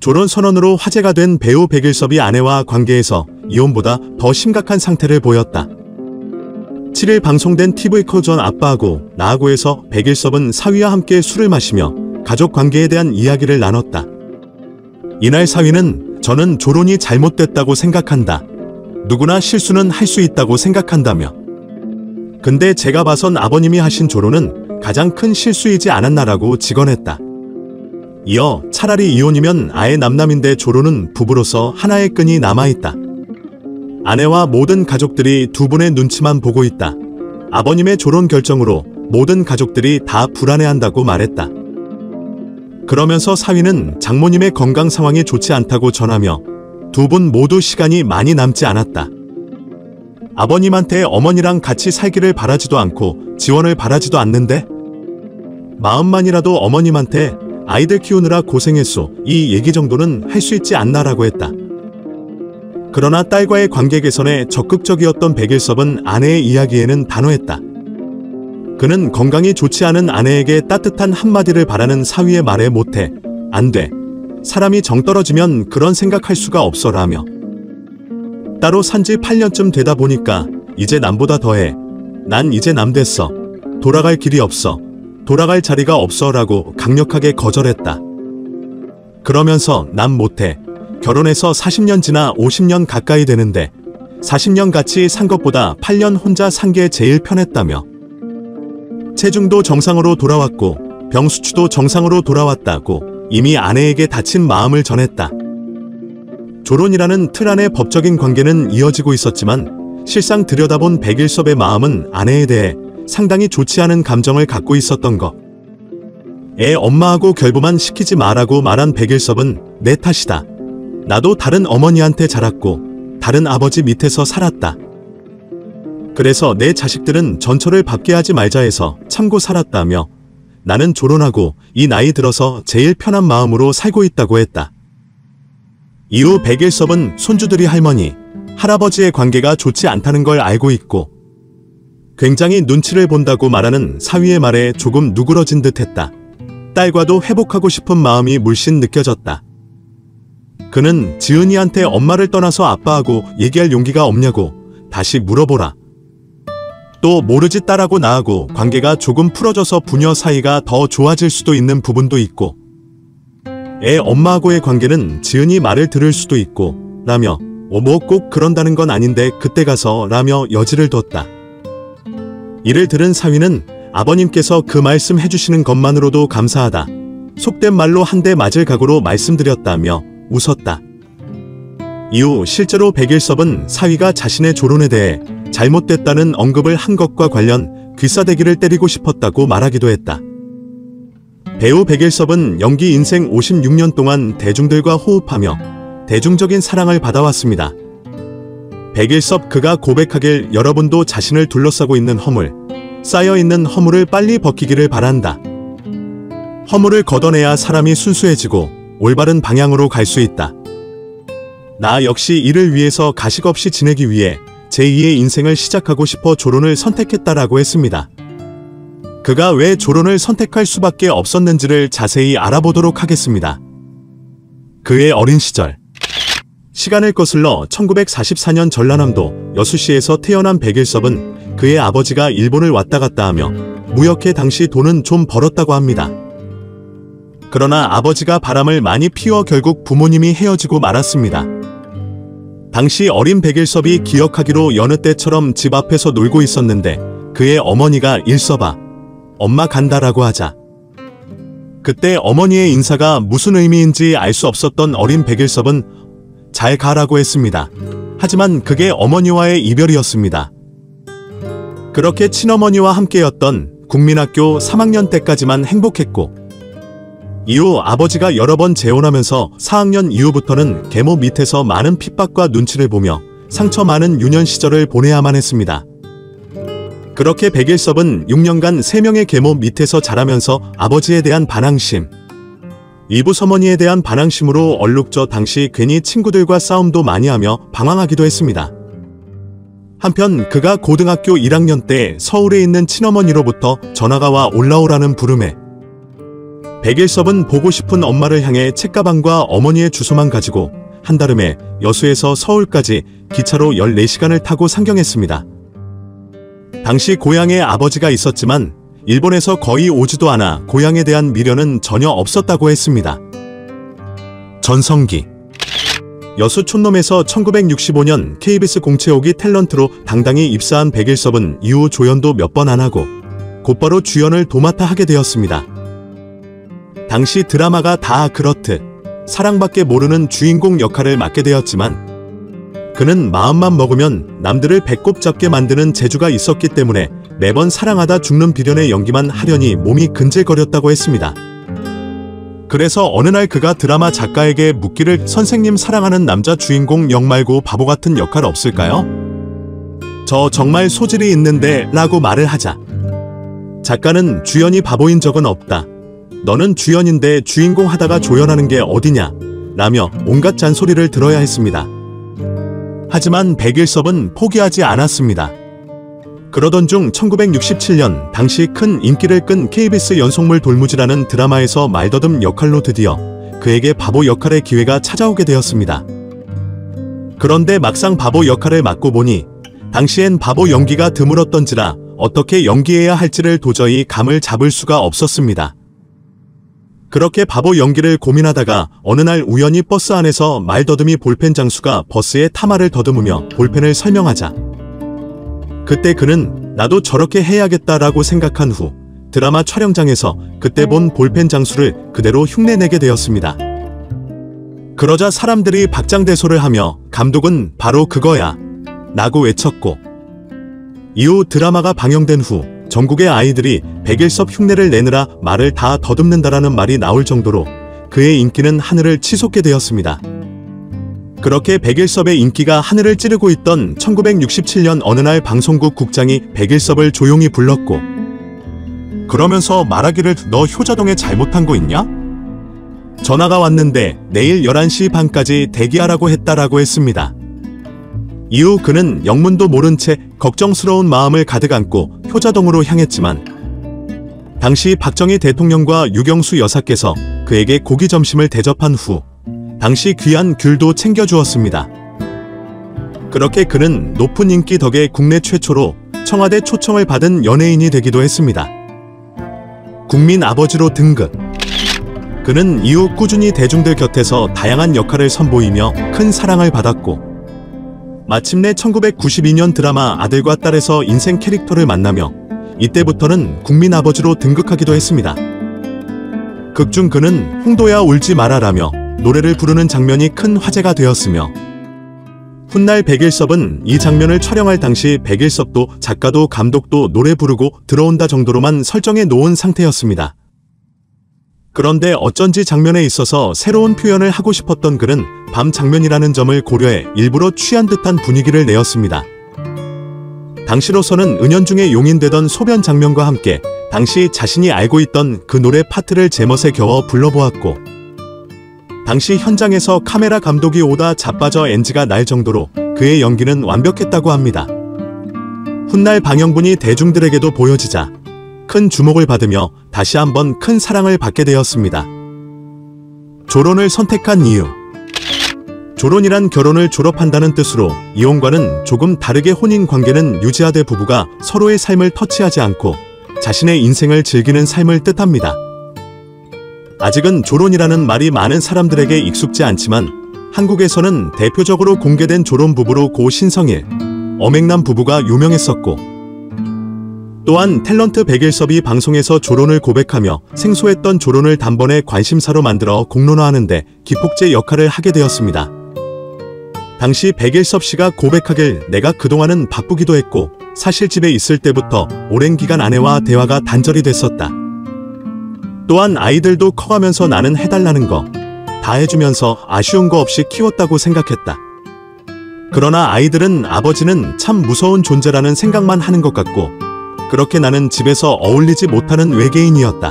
졸혼 선언으로 화제가 된 배우 백일섭이 아내와 관계에서 이혼보다 더 심각한 상태를 보였다. 7일 방송된 TV코전 아빠하고 나하고에서 백일섭은 사위와 함께 술을 마시며 가족 관계에 대한 이야기를 나눴다. 이날 사위는 저는 졸혼이 잘못됐다고 생각한다. 누구나 실수는 할 수 있다고 생각한다며. 근데 제가 봐선 아버님이 하신 졸혼은 가장 큰 실수이지 않았나라고 직언했다. 이어 차라리 이혼이면 아예 남남인데 졸혼은 부부로서 하나의 끈이 남아있다. 아내와 모든 가족들이 두 분의 눈치만 보고 있다. 아버님의 졸혼 결정으로 모든 가족들이 다 불안해한다고 말했다. 그러면서 사위는 장모님의 건강 상황이 좋지 않다고 전하며 두 분 모두 시간이 많이 남지 않았다. 아버님한테 어머니랑 같이 살기를 바라지도 않고 지원을 바라지도 않는데 마음만이라도 어머님한테 아이들 키우느라 고생했소 이 얘기 정도는 할 수 있지 않나라고 했다. 그러나 딸과의 관계 개선에 적극적이었던 백일섭은 아내의 이야기에는 단호했다. 그는 건강이 좋지 않은 아내에게 따뜻한 한마디를 바라는 사위의 말에 못해 안 돼. 사람이 정 떨어지면 그런 생각할 수가 없어라며. 따로 산지 8년쯤 되다 보니까 이제 남보다 더해. 난 이제 남 됐어. 돌아갈 길이 없어. 돌아갈 자리가 없어 라고 강력하게 거절했다. 그러면서 난 못해. 결혼해서 40년 지나 50년 가까이 되는데 40년 같이 산 것보다 8년 혼자 산 게 제일 편했다며. 체중도 정상으로 돌아왔고 병 수치도 정상으로 돌아왔다고 이미 아내에게 다친 마음을 전했다. 졸혼이라는 틀 안의 법적인 관계는 이어지고 있었지만 실상 들여다본 백일섭의 마음은 아내에 대해 상당히 좋지 않은 감정을 갖고 있었던 것. 애 엄마하고 결부만 시키지 마라고 말한 백일섭은 내 탓이다. 나도 다른 어머니한테 자랐고 다른 아버지 밑에서 살았다. 그래서 내 자식들은 전처를 받게 하지 말자 해서 참고 살았다며 나는 졸혼하고 이 나이 들어서 제일 편한 마음으로 살고 있다고 했다. 이후 백일섭은 손주들이 할머니, 할아버지의 관계가 좋지 않다는 걸 알고 있고 굉장히 눈치를 본다고 말하는 사위의 말에 조금 누그러진 듯 했다. 딸과도 회복하고 싶은 마음이 물씬 느껴졌다. 그는 지은이한테 엄마를 떠나서 아빠하고 얘기할 용기가 없냐고 다시 물어보라. 또 모르지 딸하고 나하고 관계가 조금 풀어져서 부녀 사이가 더 좋아질 수도 있는 부분도 있고 애 엄마하고의 관계는 지은이 말을 들을 수도 있고 라며 뭐 꼭 그런다는 건 아닌데 그때 가서 라며 여지를 뒀다. 이를 들은 사위는 아버님께서 그 말씀 해주시는 것만으로도 감사하다. 속된 말로 한 대 맞을 각오로 말씀드렸다며 웃었다. 이후 실제로 백일섭은 사위가 자신의 졸혼에 대해 잘못됐다는 언급을 한 것과 관련 귀싸대기를 때리고 싶었다고 말하기도 했다. 배우 백일섭은 연기 인생 56년 동안 대중들과 호흡하며 대중적인 사랑을 받아왔습니다. 백일섭 그가 고백하길 여러분도 자신을 둘러싸고 있는 허물, 쌓여있는 허물을 빨리 벗기기를 바란다. 허물을 걷어내야 사람이 순수해지고 올바른 방향으로 갈 수 있다. 나 역시 이를 위해서 가식 없이 지내기 위해 제2의 인생을 시작하고 싶어 졸혼을 선택했다라고 했습니다. 그가 왜 졸혼을 선택할 수밖에 없었는지를 자세히 알아보도록 하겠습니다. 그의 어린 시절. 시간을 거슬러 1944년 전라남도 여수시에서 태어난 백일섭은 그의 아버지가 일본을 왔다 갔다 하며 무역해 당시 돈은 좀 벌었다고 합니다. 그러나 아버지가 바람을 많이 피워 결국 부모님이 헤어지고 말았습니다. 당시 어린 백일섭이 기억하기로 여느 때처럼 집 앞에서 놀고 있었는데 그의 어머니가 일섭아, 엄마 간다라고 하자. 그때 어머니의 인사가 무슨 의미인지 알 수 없었던 어린 백일섭은 잘 가라고 했습니다. 하지만 그게 어머니와의 이별이었습니다. 그렇게 친어머니와 함께였던 국민학교 3학년 때까지만 행복했고 이후 아버지가 여러 번 재혼하면서 4학년 이후부터는 계모 밑에서 많은 핍박과 눈치를 보며 상처 많은 유년 시절을 보내야만 했습니다. 그렇게 백일섭은 6년간 3명의 계모 밑에서 자라면서 아버지에 대한 반항심, 이부서머니에 대한 반항심으로 얼룩져 당시 괜히 친구들과 싸움도 많이 하며 방황하기도 했습니다. 한편 그가 고등학교 1학년 때 서울에 있는 친어머니로부터 전화가 와 올라오라는 부름에 백일섭은 보고 싶은 엄마를 향해 책가방과 어머니의 주소만 가지고 한달음에 여수에서 서울까지 기차로 14시간을 타고 상경했습니다. 당시 고향에 아버지가 있었지만 일본에서 거의 오지도 않아 고향에 대한 미련은 전혀 없었다고 했습니다. 전성기 여수 촌놈에서 1965년 KBS 공채옥이 탤런트로 당당히 입사한 백일섭은 이후 조연도 몇 번 안 하고 곧바로 주연을 도맡아 하게 되었습니다. 당시 드라마가 다 그렇듯 사랑밖에 모르는 주인공 역할을 맡게 되었지만 그는 마음만 먹으면 남들을 배꼽 잡게 만드는 재주가 있었기 때문에 매번 사랑하다 죽는 비련의 연기만 하려니 몸이 근질거렸다고 했습니다. 그래서 어느 날 그가 드라마 작가에게 묻기를 선생님 사랑하는 남자 주인공 역 말고 바보 같은 역할 없을까요? 저 정말 소질이 있는데 라고 말을 하자 작가는 주연이 바보인 적은 없다. 너는 주연인데 주인공 하다가 조연하는 게 어디냐? 라며 온갖 잔소리를 들어야 했습니다. 하지만 백일섭은 포기하지 않았습니다. 그러던 중 1967년 당시 큰 인기를 끈 KBS 연속물 돌무지라는 드라마에서 말더듬 역할로 드디어 그에게 바보 역할의 기회가 찾아오게 되었습니다. 그런데 막상 바보 역할을 맡고 보니 당시엔 바보 연기가 드물었던지라 어떻게 연기해야 할지를 도저히 감을 잡을 수가 없었습니다. 그렇게 바보 연기를 고민하다가 어느 날 우연히 버스 안에서 말더듬이 볼펜 장수가 버스에 타마를 더듬으며 볼펜을 설명하자 그때 그는 나도 저렇게 해야겠다라고 생각한 후 드라마 촬영장에서 그때 본 볼펜 장수를 그대로 흉내내게 되었습니다. 그러자 사람들이 박장대소를 하며 감독은 바로 그거야 라고 외쳤고 이후 드라마가 방영된 후 전국의 아이들이 백일섭 흉내를 내느라 말을 다 더듬는다라는 말이 나올 정도로 그의 인기는 하늘을 치솟게 되었습니다. 그렇게 백일섭의 인기가 하늘을 찌르고 있던 1967년 어느 날 방송국 국장이 백일섭을 조용히 불렀고 그러면서 말하기를 너 효자동에 잘못한 거 있냐? 전화가 왔는데 내일 11시 반까지 대기하라고 했다라고 했습니다. 이후 그는 영문도 모른 채 걱정스러운 마음을 가득 안고 효자동으로 향했지만 당시 박정희 대통령과 유경수 여사께서 그에게 고기 점심을 대접한 후 당시 귀한 귤도 챙겨주었습니다. 그렇게 그는 높은 인기 덕에 국내 최초로 청와대 초청을 받은 연예인이 되기도 했습니다. 국민 아버지로 등극. 그는 이후 꾸준히 대중들 곁에서 다양한 역할을 선보이며 큰 사랑을 받았고 마침내 1992년 드라마 아들과 딸에서 인생 캐릭터를 만나며 이때부터는 국민 아버지로 등극하기도 했습니다. 극중 그는 홍도야 울지 마라라며 노래를 부르는 장면이 큰 화제가 되었으며 훗날 백일섭은 이 장면을 촬영할 당시 백일섭도 작가도 감독도 노래 부르고 들어온다 정도로만 설정해 놓은 상태였습니다. 그런데 어쩐지 장면에 있어서 새로운 표현을 하고 싶었던 그는 밤 장면이라는 점을 고려해 일부러 취한 듯한 분위기를 내었습니다. 당시로서는 은연중에 용인되던 소변 장면과 함께 당시 자신이 알고 있던 그 노래 파트를 제멋에 겨워 불러보았고 당시 현장에서 카메라 감독이 오다 자빠져 NG가 날 정도로 그의 연기는 완벽했다고 합니다. 훗날 방영분이 대중들에게도 보여지자 큰 주목을 받으며 다시 한번 큰 사랑을 받게 되었습니다. 조론을 선택한 이유. 조론이란 결혼을 졸업한다는 뜻으로 이혼과는 조금 다르게 혼인 관계는 유지하되 부부가 서로의 삶을 터치하지 않고 자신의 인생을 즐기는 삶을 뜻합니다. 아직은 조론이라는 말이 많은 사람들에게 익숙지 않지만 한국에서는 대표적으로 공개된 조론 부부로 고 신성일, 엄앵남 부부가 유명했었고 또한 탤런트 백일섭이 방송에서 조론을 고백하며 생소했던 조론을 단번에 관심사로 만들어 공론화하는데 기폭제 역할을 하게 되었습니다. 당시 백일섭 씨가 고백하길 내가 그동안은 바쁘기도 했고 사실 집에 있을 때부터 오랜 기간 아내와 대화가 단절이 됐었다. 또한 아이들도 커가면서 나는 해달라는 거 다 해주면서 아쉬운 거 없이 키웠다고 생각했다. 그러나 아이들은 아버지는 참 무서운 존재라는 생각만 하는 것 같고 그렇게 나는 집에서 어울리지 못하는 외계인이었다.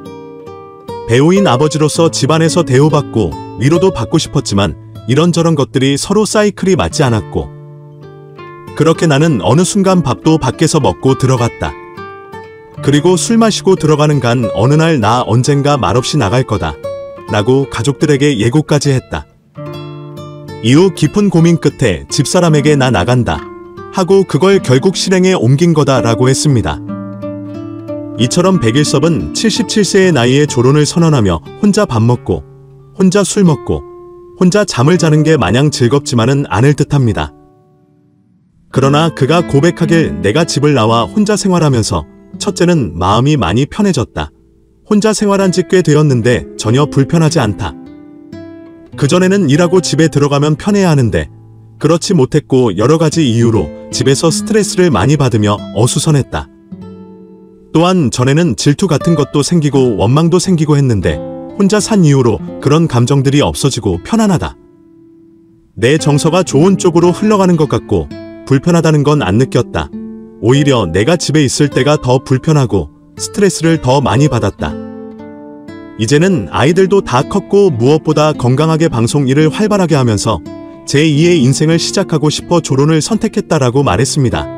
배우인 아버지로서 집안에서 대우받고 위로도 받고 싶었지만 이런저런 것들이 서로 사이클이 맞지 않았고 그렇게 나는 어느 순간 밥도 밖에서 먹고 들어갔다. 그리고 술 마시고 들어가는 간 어느 날 나 언젠가 말없이 나갈 거다 라고 가족들에게 예고까지 했다. 이후 깊은 고민 끝에 집사람에게 나 나간다 하고 그걸 결국 실행에 옮긴 거다 라고 했습니다. 이처럼 백일섭은 77세의 나이에 졸혼을 선언하며 혼자 밥 먹고 혼자 술 먹고 혼자 잠을 자는 게 마냥 즐겁지만은 않을 듯합니다. 그러나 그가 고백하길 내가 집을 나와 혼자 생활하면서 첫째는 마음이 많이 편해졌다. 혼자 생활한 지 꽤 되었는데 전혀 불편하지 않다. 그전에는 일하고 집에 들어가면 편해야 하는데 그렇지 못했고 여러 가지 이유로 집에서 스트레스를 많이 받으며 어수선했다. 또한 전에는 질투 같은 것도 생기고 원망도 생기고 했는데 혼자 산 이후로 그런 감정들이 없어지고 편안하다. 내 정서가 좋은 쪽으로 흘러가는 것 같고 불편하다는 건 안 느꼈다. 오히려 내가 집에 있을 때가 더 불편하고 스트레스를 더 많이 받았다. 이제는 아이들도 다 컸고 무엇보다 건강하게 방송 일을 활발하게 하면서 제2의 인생을 시작하고 싶어 졸혼을 선택했다라고 말했습니다.